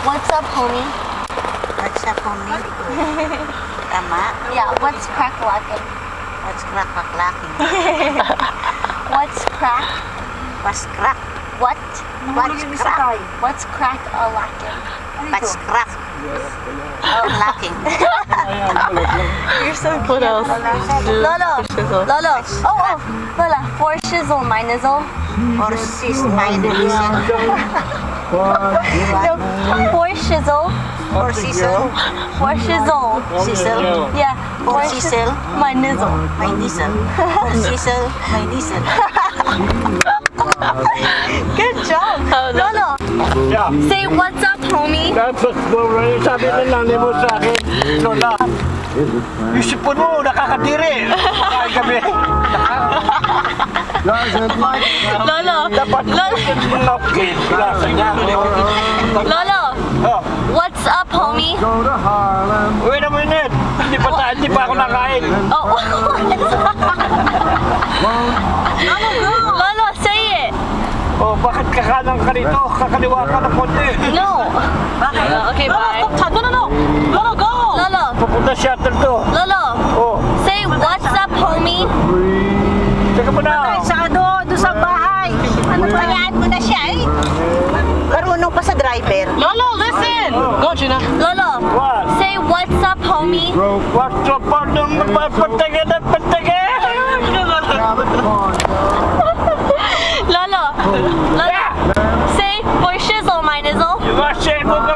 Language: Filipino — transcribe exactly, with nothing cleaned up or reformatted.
What's up, homie? What's up, homie? Tama? Yeah, what's crack-lacking? What's crack-lacking? What's crack? What's crack? What? What's crack? What's crack-a-lacking? What's crack? Lacking. You're so cute. What else? Lolo. Shizzle. Lolo. Oh, oh. Lola. For shizzle, my nizzle. Or sis, my listen. No, for shizzle. Or sizzle. For shizzle. Sizzle. Yeah. For shi- sizzle. My nizzle. My diesel. Or sizzle, my diesel. Good job. Lolo. Yeah. Say what's up, homie. Tapos sabi ng nanay mo sa akin, Lola, yung sipon mo, nakakadiri. Kaya kami. Lolo. Dapat yung napkin. Lasa niya. Lolo. Oh, What's up, homie? wait a minute. Hindi pa, ta- hindi pa ako nakain. Oh. Lolo, say it. Oh, bakit kakanan ka rito? Kakaliwa ka ng konti. No. Uh, okay, bye. No, no, no. Lolo, go! Lolo. Pupunta shuttle to. Lolo. Oh, Say what's up, homie. teka mo na. Saka doon, doon sa bahay. Ano ba yan mo na siya eh? Marunong pa sa driver. Lolo, listen. Go, Gina. Lolo. What? Say what's up, homie. What's up, pardon? Patagin at patagin. Lolo. Lolo. Say for shizzle, my nizzle. Yung mga shake mo ka